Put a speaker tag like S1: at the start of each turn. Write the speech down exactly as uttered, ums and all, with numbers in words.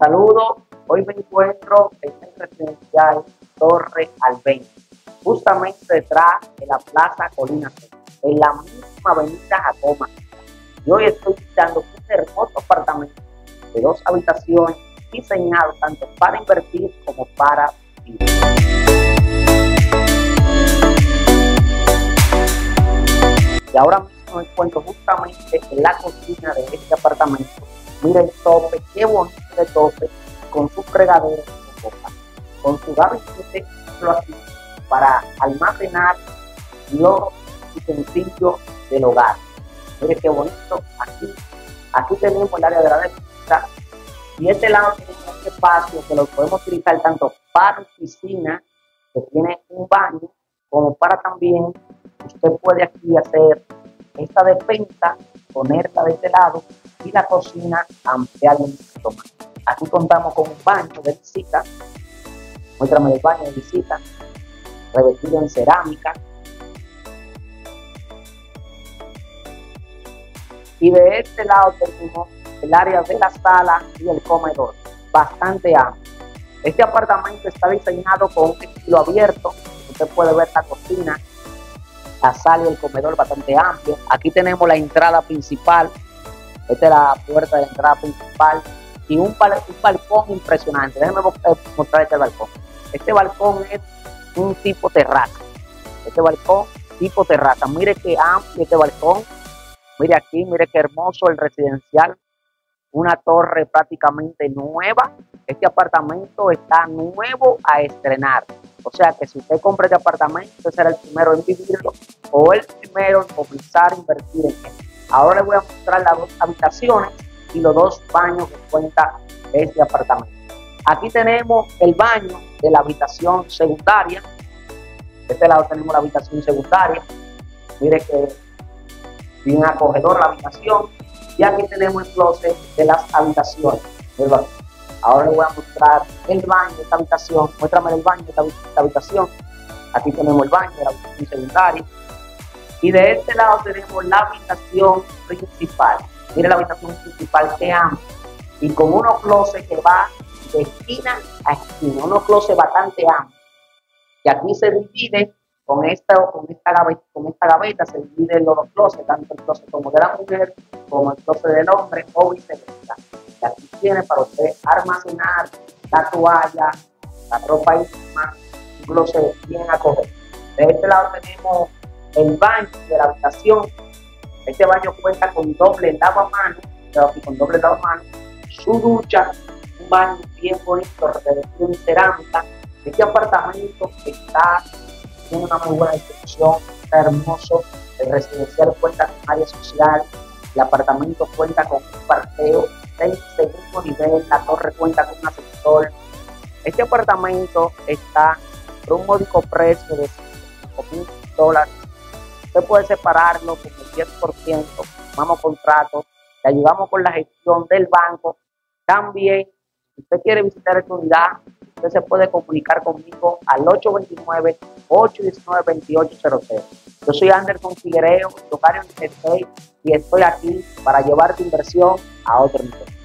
S1: Saludos, hoy me encuentro en el residencial Torre Albén, justamente detrás de la Plaza Colina Centro, en la misma avenida Jacoma. Y hoy estoy visitando un hermoso apartamento de dos habitaciones diseñado tanto para invertir como para vivir. Y ahora mismo me encuentro justamente en la cocina de este apartamento. Mira el tope, qué bonito el tope, con su fregadero de copa, con su gabinete así, para almacenar los utensilios del hogar. Mire qué bonito. Aquí, aquí tenemos el área de la despensa y este lado tenemos este espacio que lo podemos utilizar tanto para oficina, que tiene un baño, como para también usted puede aquí hacer esta despensa, ponerla de este lado y la cocina ampliarla un poquito más. Aquí contamos con un baño de visita. Muéstrame el baño de visita, revestido en cerámica. Y de este lado tenemos el área de la sala y el comedor, bastante amplio. Este apartamento está diseñado con un estilo abierto. Usted puede ver la cocina, la sala y el comedor bastante amplio. Aquí tenemos la entrada principal. Esta es la puerta de la entrada principal y un, un balcón impresionante. Déjenme mostrar este balcón. Este balcón es un tipo terraza. Este balcón tipo terraza. Mire qué amplio este balcón. Mire aquí, mire qué hermoso el residencial. Una torre prácticamente nueva. Este apartamento está nuevo a estrenar. O sea que si usted compra este apartamento, usted será el primero en vivirlo o el primero en comenzar a invertir en él. Ahora les voy a mostrar las dos habitaciones y los dos baños que cuenta este apartamento. Aquí tenemos el baño de la habitación secundaria. De este lado tenemos la habitación secundaria. Mire que bien acogedora la habitación. Y aquí tenemos el closet de las habitaciones. Ahora les voy a mostrar el baño de esta habitación. Muéstrame el baño de esta, esta habitación. Aquí tenemos el baño de la habitación secundaria. Y de este lado tenemos la habitación principal. Mire la habitación principal que amplia. Y con unos closets que va de esquina a esquina. Unos closets bastante amplios. Y aquí se divide con esta, con esta, gaveta, con esta gaveta, se dividen los dos closets, tanto el closet como de la mujer, como el closet del hombre o viceversa. Y aquí tiene para usted almacenar la toalla, la ropa íntima, un closet bien acogedor. De este lado tenemos el baño de la habitación. Este baño cuenta con doble lavamanos, con doble lavamanos, su ducha, un baño bien bonito, revestido en cerámica. Este apartamento está tiene una muy buena distribución, está hermoso. El residencial cuenta con área social, el apartamento cuenta con un parqueo de segundo nivel, la torre cuenta con un ascensor. Este apartamento está por un módico precio de cinco mil dólares. Usted puede separarlo con el diez por ciento, firmamos contrato, le ayudamos con la gestión del banco. También, si usted quiere visitar esta unidad, usted se puede comunicar conmigo al ocho dos nueve, ocho uno nueve, dos ocho cero cero. Yo soy Anderson Figuereo, locario dieciséis, y estoy aquí para llevar tu inversión a otro nivel.